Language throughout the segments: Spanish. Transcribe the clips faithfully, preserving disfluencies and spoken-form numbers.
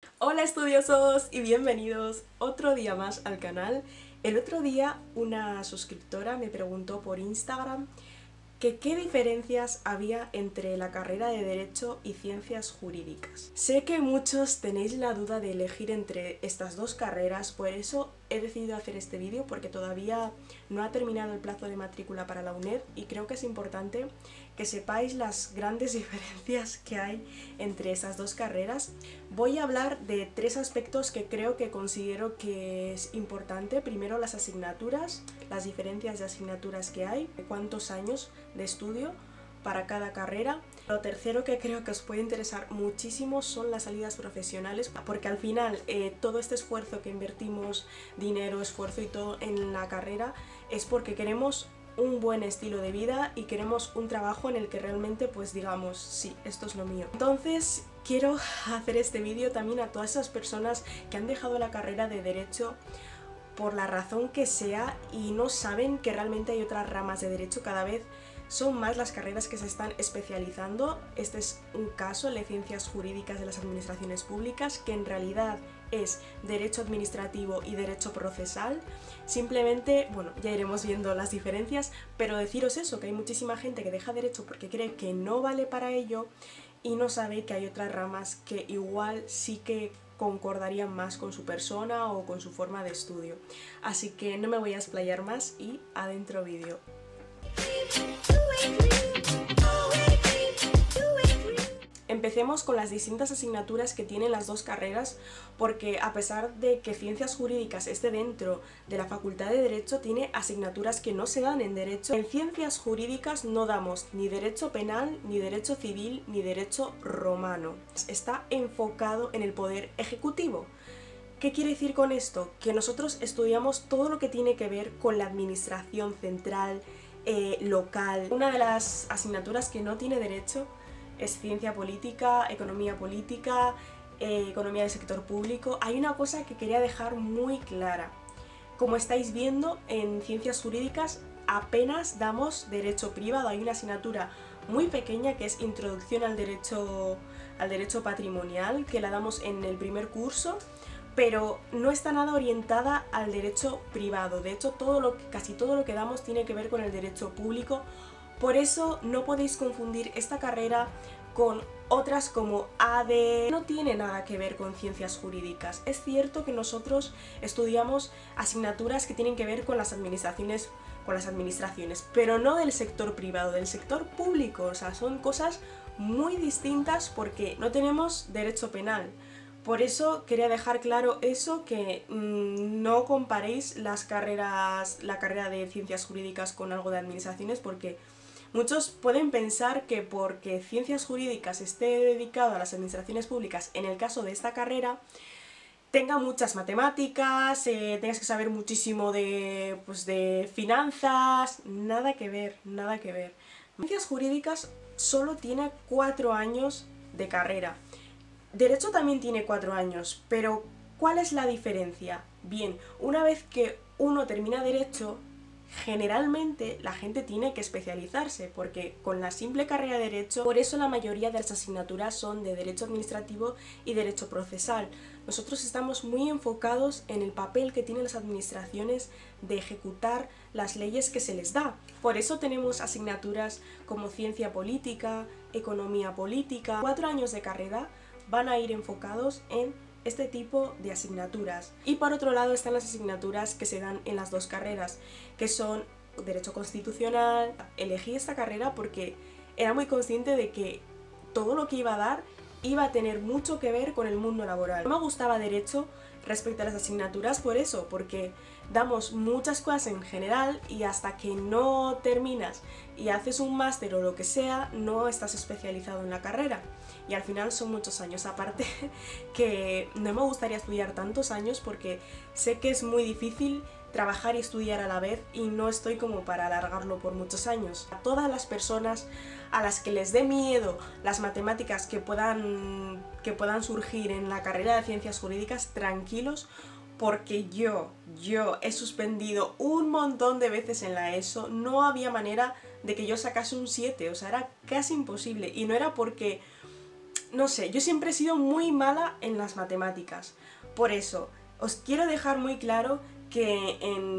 Hola estudiosos y bienvenidos otro día más al canal. El otro día una suscriptora me preguntó por Instagram que qué diferencias había entre la carrera de Derecho y Ciencias Jurídicas. Sé que muchos tenéis la duda de elegir entre estas dos carreras, por eso he decidido hacer este vídeo porque todavía no ha terminado el plazo de matrícula para la UNED y creo que es importante que sepáis las grandes diferencias que hay entre esas dos carreras. Voy a hablar de tres aspectos que creo que considero que es importante. Primero, las asignaturas, las diferencias de asignaturas que hay, cuántos años de estudio para cada carrera. Lo tercero que creo que os puede interesar muchísimo son las salidas profesionales, porque al final eh, todo este esfuerzo que invertimos, dinero, esfuerzo y todo en la carrera, es porque queremos un buen estilo de vida y queremos un trabajo en el que realmente pues digamos, sí, esto es lo mío. Entonces quiero hacer este vídeo también a todas esas personas que han dejado la carrera de Derecho por la razón que sea y no saben que realmente hay otras ramas de Derecho. Cada vez son más las carreras que se están especializando. Este es un caso, el de Ciencias Jurídicas de las Administraciones Públicas, que en realidad es Derecho Administrativo y Derecho Procesal. Simplemente, bueno, ya iremos viendo las diferencias, pero deciros eso, que hay muchísima gente que deja Derecho porque cree que no vale para ello y no sabe que hay otras ramas que igual sí que concordarían más con su persona o con su forma de estudio. Así que no me voy a explayar más y adentro vídeo. Empecemos con las distintas asignaturas que tienen las dos carreras, porque a pesar de que Ciencias Jurídicas esté dentro de la Facultad de Derecho, tiene asignaturas que no se dan en Derecho. En Ciencias Jurídicas no damos ni Derecho Penal, ni Derecho Civil, ni Derecho Romano. Está enfocado en el Poder Ejecutivo. ¿Qué quiere decir con esto? Que nosotros estudiamos todo lo que tiene que ver con la administración central, eh, local. Una de las asignaturas que no tiene Derecho es Ciencia Política, Economía Política, eh, Economía del Sector Público. Hay una cosa que quería dejar muy clara. Como estáis viendo, en Ciencias Jurídicas apenas damos Derecho Privado. Hay una asignatura muy pequeña que es Introducción al Derecho, al Derecho Patrimonial, que la damos en el primer curso, pero no está nada orientada al derecho privado. De hecho, todo lo, casi todo lo que damos tiene que ver con el derecho público. Por eso no podéis confundir esta carrera con otras como A D E. No tiene nada que ver con ciencias jurídicas. Es cierto que nosotros estudiamos asignaturas que tienen que ver con las administraciones, con las administraciones, pero no del sector privado, del sector público. O sea, son cosas muy distintas porque no tenemos derecho penal. Por eso quería dejar claro eso, que mmm, no comparéis las carreras, la carrera de Ciencias Jurídicas con algo de administraciones, porque muchos pueden pensar que porque Ciencias Jurídicas esté dedicado a las administraciones públicas, en el caso de esta carrera, tenga muchas matemáticas, eh, tengas que saber muchísimo de, pues, de finanzas. Nada que ver, nada que ver. Ciencias Jurídicas solo tiene cuatro años de carrera. Derecho también tiene cuatro años, pero ¿cuál es la diferencia? Bien, una vez que uno termina Derecho, generalmente la gente tiene que especializarse, porque con la simple carrera de Derecho, por eso la mayoría de las asignaturas son de Derecho Administrativo y Derecho Procesal. Nosotros estamos muy enfocados en el papel que tienen las administraciones de ejecutar las leyes que se les da. Por eso tenemos asignaturas como Ciencia Política, Economía Política. Cuatro años de carrera van a ir enfocados en este tipo de asignaturas. Y por otro lado están las asignaturas que se dan en las dos carreras, que son Derecho Constitucional. Elegí esta carrera porque era muy consciente de que todo lo que iba a dar iba a tener mucho que ver con el mundo laboral. No me gustaba Derecho respecto a las asignaturas por eso, porque damos muchas cosas en general y hasta que no terminas y haces un máster o lo que sea, no estás especializado en la carrera. Y al final son muchos años. Aparte que no me gustaría estudiar tantos años porque sé que es muy difícil trabajar y estudiar a la vez y no estoy como para alargarlo por muchos años. A todas las personas a las que les dé miedo las matemáticas que puedan, que puedan surgir en la carrera de Ciencias Jurídicas, tranquilos, porque yo, yo he suspendido un montón de veces en la ESO. No había manera de que yo sacase un siete, o sea, era casi imposible. Y no era porque no sé, yo siempre he sido muy mala en las matemáticas. Por eso, os quiero dejar muy claro que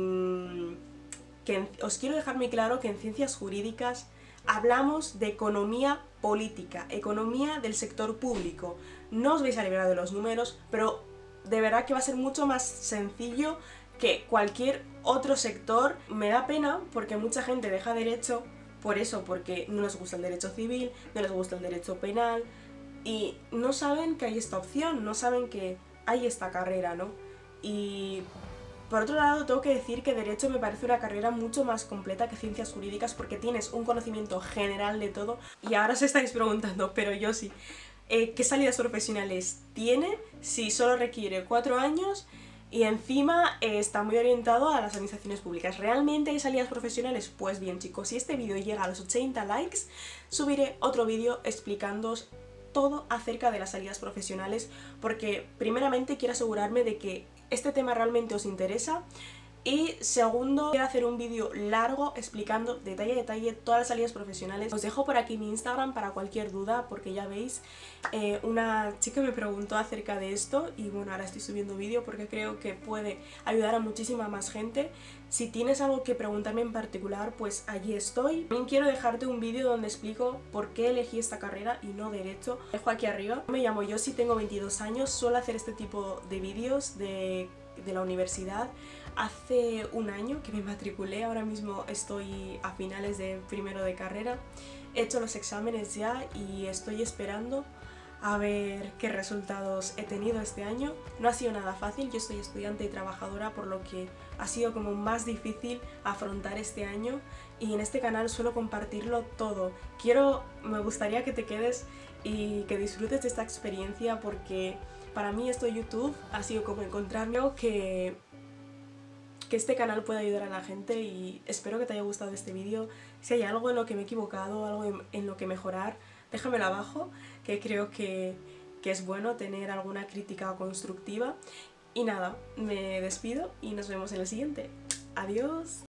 en... Que en, os quiero dejar muy claro que en ciencias jurídicas hablamos de economía política, economía del sector público. No os vais a librar de los números, pero de verdad que va a ser mucho más sencillo que cualquier otro sector. Me da pena porque mucha gente deja derecho por eso, porque no les gusta el derecho civil, no les gusta el derecho penal y no saben que hay esta opción, no saben que hay esta carrera, ¿no? Y por otro lado, tengo que decir que Derecho me parece una carrera mucho más completa que Ciencias Jurídicas porque tienes un conocimiento general de todo. Y ahora os estáis preguntando, pero yo sí, eh, ¿qué salidas profesionales tiene si solo requiere cuatro años y encima eh, está muy orientado a las administraciones públicas? ¿Realmente hay salidas profesionales? Pues bien, chicos, si este vídeo llega a los ochenta likes, subiré otro vídeo explicándoos todo acerca de las salidas profesionales porque primeramente quiero asegurarme de que este tema realmente os interesa y segundo, quiero hacer un vídeo largo explicando detalle a detalle todas las salidas profesionales. Os dejo por aquí mi Instagram para cualquier duda porque ya veis, eh, una chica me preguntó acerca de esto y bueno, ahora estoy subiendo vídeo porque creo que puede ayudar a muchísima más gente. Si tienes algo que preguntarme en particular, pues allí estoy. También quiero dejarte un vídeo donde explico por qué elegí esta carrera y no Derecho. Lo dejo aquí arriba. Me llamo Yosi, tengo veintidós años, suelo hacer este tipo de vídeos de, de la universidad. Hace un año que me matriculé, ahora mismo estoy a finales de primero de carrera. He hecho los exámenes ya y estoy esperando a ver qué resultados he tenido este año. No ha sido nada fácil, yo soy estudiante y trabajadora, por lo que ha sido como más difícil afrontar este año y en este canal suelo compartirlo todo. Quiero, me gustaría que te quedes y que disfrutes de esta experiencia porque para mí esto de YouTube ha sido como encontrarme que... que este canal pueda ayudar a la gente y espero que te haya gustado este vídeo. Si hay algo en lo que me he equivocado, algo en, en lo que mejorar, déjamelo abajo, que creo que, que es bueno tener alguna crítica constructiva. Y nada, me despido y nos vemos en el siguiente. Adiós.